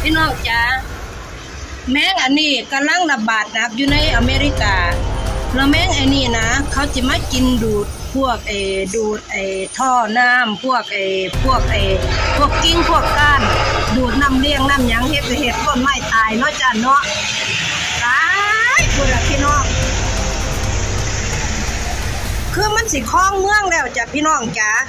พี่น้องจ๋าแมงอันนี้กำลังระบาดหนักอยู่ในอเมริกาแล้วแมงอันนี้นะเขาจะมากินดูดพวกดูดท่อน้ำพวกกิ้งพวกก้านดูดน้ำเลี้ยงน้ำหยังเห็ดต้นไม้ตายเนาะจ้ะเนาะตายพูดละพี่น้องคือมันสิคล้องเมืองแล้วจ้ะพี่น้องจ๋า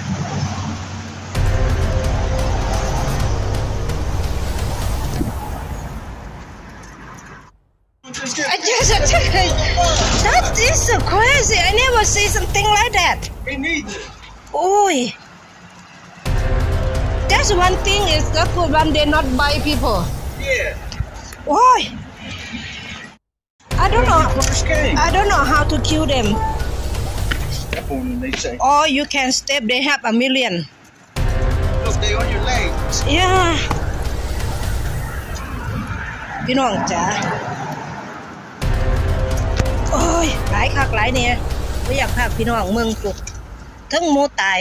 I just that is so crazy. I never see something like that. Me neither. Oi. That's one thing is not good when they not buy people. Yeah. Oi. I don't know. First game. I don't know how to kill them. Step on them, they say. Or you can step. They have a million. Look, they on your legs. Yeah. พี่น้องจ๋าโอ้ยหลายคักหลายเนี่ยไม่อยากพาพี่น้องเมืองปลุกทั้งหมูตาย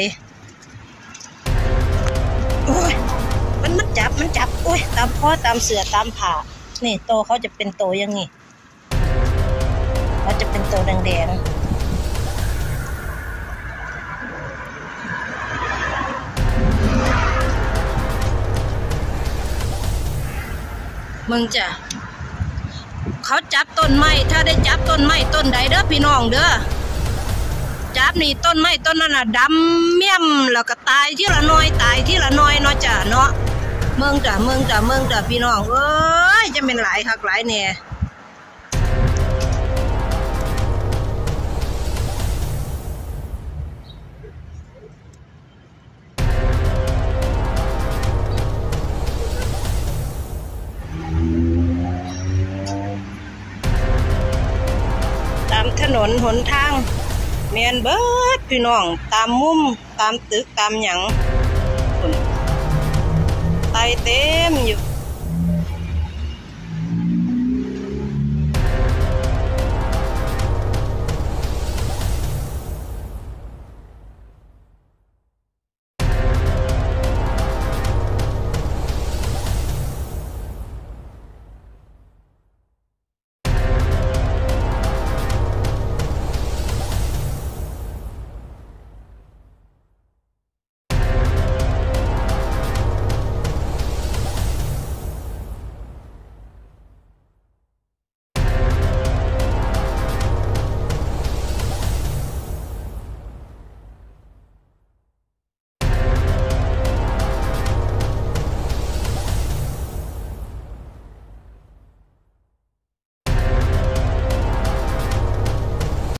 โอ้ยมันจับโอ้ยตามคอตามเสือตามผ่านี่โตเขาจะเป็นโตยังงี้เขาจะเป็นโตแดงมึงจ้ะเขาจับต้นไม้ถ้าได้จับต้นไม้ต้นใดเด้อพี่น้องเด้อจับนี่ต้นไม้ต้นนั้นน่ะดำเมี่ยมแล้วก็ตายที่ละน้อยเนาะจ้ะเนาะเมืองจ้ะพี่น้องเอ้ยจะเป็นหลายคักหลายเนี่ยถนนหนทางแม่นเบิดพี่น้องตามมุมตามตึกตามหยังไตเต็มอยู่